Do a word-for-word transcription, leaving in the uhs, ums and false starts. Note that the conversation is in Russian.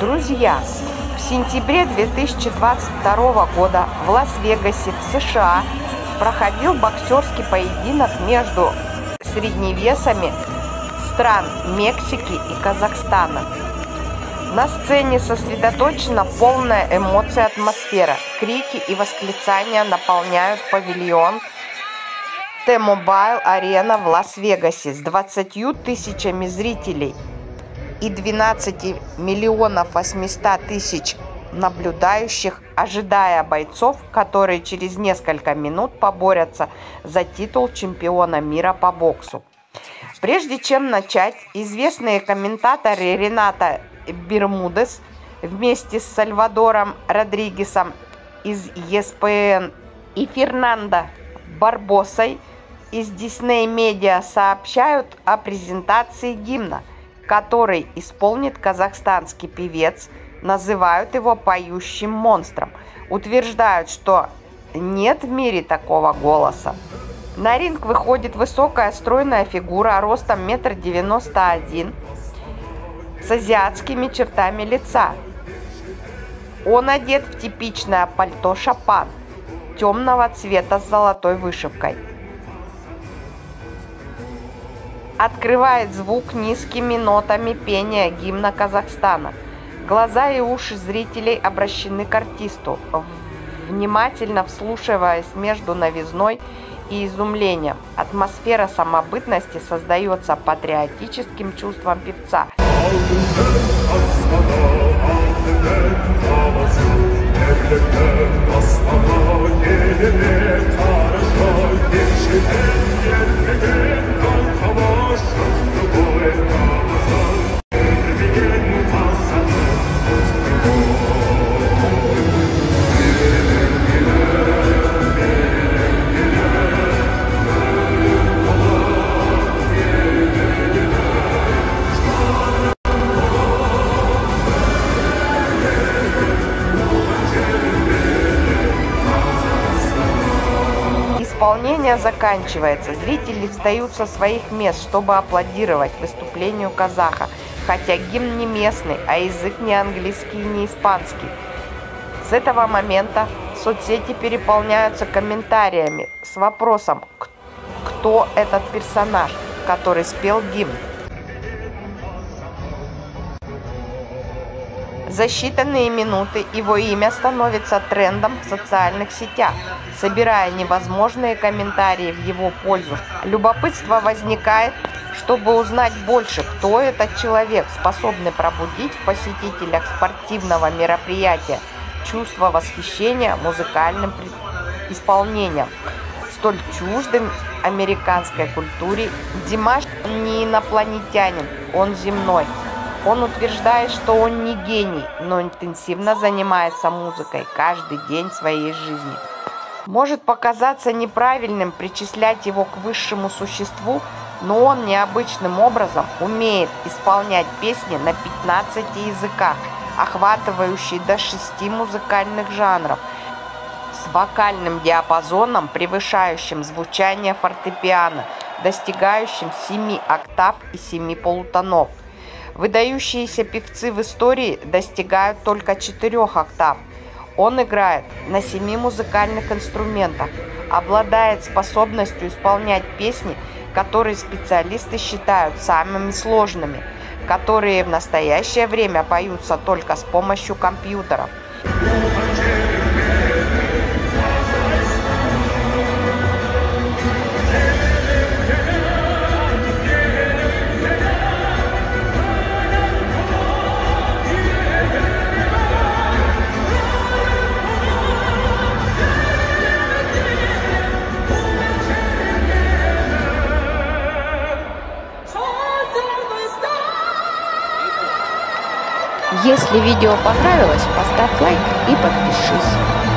Друзья, в сентябре две тысячи двадцать второго года в Лас-Вегасе, в США, проходил боксерский поединок между средневесами стран Мексики и Казахстана. На сцене сосредоточена полная эмоций атмосфера. Крики и восклицания наполняют павильон T-Mobile Arena в Лас-Вегасе с двадцатью тысячами зрителей и двенадцати миллионов восьмистами тысяч наблюдающих, ожидая бойцов, которые через несколько минут поборются за титул чемпиона мира по боксу. Прежде чем начать, известные комментаторы Рената Бермудес вместе с Сальвадором Родригесом из и эс пэ эн и Фернандо Барбосой из Disney Media сообщают о презентации гимна, который исполнит казахстанский певец, называют его поющим монстром, утверждают, что нет в мире такого голоса. На ринг выходит высокая стройная фигура ростом метр девяносто один с азиатскими чертами лица. Он одет в типичное пальто шапан темного цвета с золотой вышивкой. Открывает звук низкими нотами пения гимна Казахстана. Глаза и уши зрителей обращены к артисту, внимательно вслушиваясь между новизной и изумлением. Атмосфера самобытности создается патриотическим чувством певца. Исполнение заканчивается. Зрители встают со своих мест, чтобы аплодировать выступлению казаха, хотя гимн не местный, а язык не английский и не испанский. С этого момента соцсети переполняются комментариями с вопросом, кто этот персонаж, который спел гимн. За считанные минуты его имя становится трендом в социальных сетях, собирая невозможные комментарии в его пользу. Любопытство возникает, чтобы узнать больше, кто этот человек, способный пробудить в посетителях спортивного мероприятия чувство восхищения музыкальным исполнением, столь чуждым американской культуре. Димаш не инопланетянин, он земной. Он утверждает, что он не гений, но интенсивно занимается музыкой каждый день своей жизни. Может показаться неправильным причислять его к высшему существу, но он необычным образом умеет исполнять песни на пятнадцати языках, охватывающие до шести музыкальных жанров, с вокальным диапазоном, превышающим звучание фортепиано, достигающим семи октав и семи полутонов. Выдающиеся певцы в истории достигают только четырех октав. Он играет на семи музыкальных инструментах, обладает способностью исполнять песни, которые специалисты считают самыми сложными, которые в настоящее время поются только с помощью компьютеров. Если видео понравилось, поставь лайк и подпишись.